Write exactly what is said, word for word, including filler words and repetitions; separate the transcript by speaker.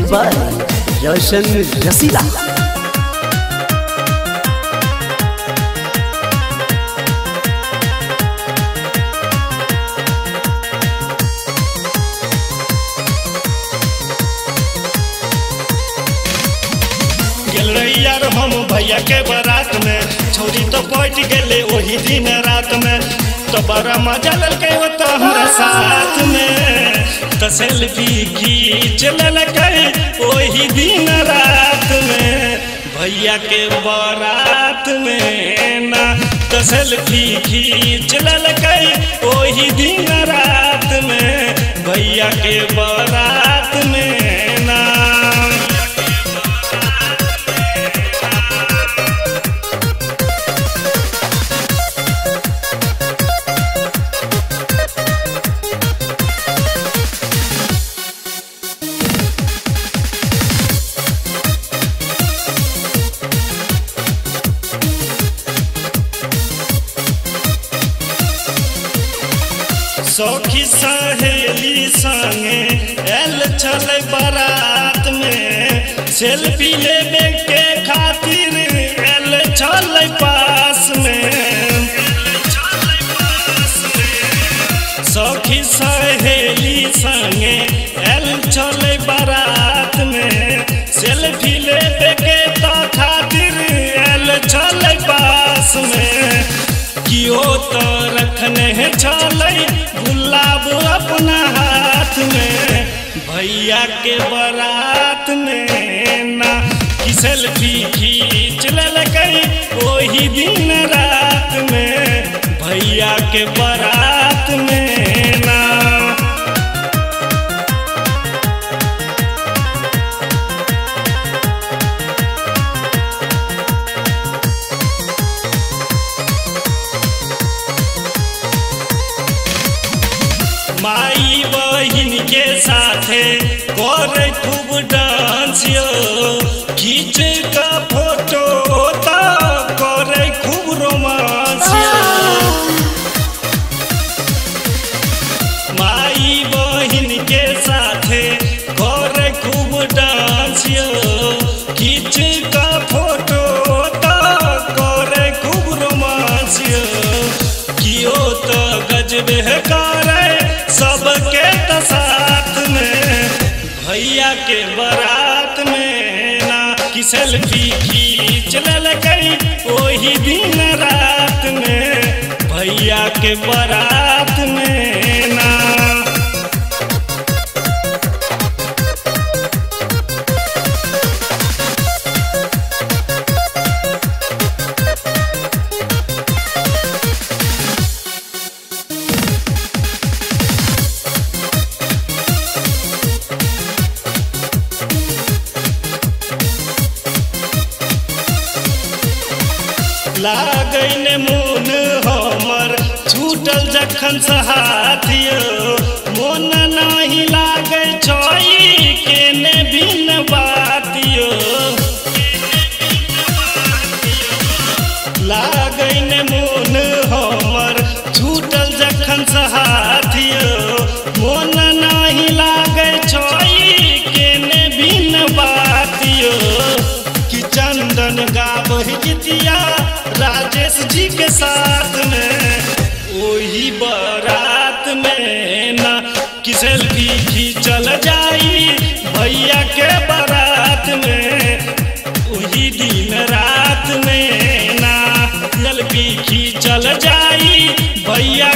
Speaker 1: By रोशन रसीला।
Speaker 2: यार हम भैया के बारात में छोरी तो बैठ गए वही दिन रात में, तो बड़ा मजा लगे हमारा साथ में, तो सेल्फी खींच लगे वही दिन रात में भैया के बारात में ना, तो सेल्फी खींच लगे वही दिन रात में भैया के बारात में ना। सौखी सहेली संगे एल चल बारात में, सेल्फी लेने के खातिर एल चल पास में। सौखी सहेली संगे एल चल बारात में, सेल्फी लेने के तो खातिर एल चल पास में। कियो तो रखने चले गुलाब अपना हाथ में भैया के बारात में ना, कि सेल्फी खींच लगे वही दिन रात में भैया के बारात में ना। माई बहिन के साथे करे खूब डांस यो, खींच का फोटो तो करे खूब रोमांस यो। माई बहिन के साथे करे खूब डांस यो, खींच का फोटो तो करे खूब रोमांस यो। कियो तो गजबे करे सबके तो साथ में भैया के बारात में ना, कि सेल्फी खींच लगे वही दिन रात में भैया के बारात में ना। लागन मोन हमर छूटल जखन सहाथियो, मोन नहीं लागे छोई केने बिन बातियो। लागन मोन हमर छूटल जखन सहाथियो, मोन नहीं लागे छोई केने बिन बातियो। कि चंदन गावही गीतिया राजेश जी के साथ में वही बारात में ना, कि सेल्फी खींचल जाई भैया के बारात में वही दिन रात में ना, सेल्फी खींचल जाई भैया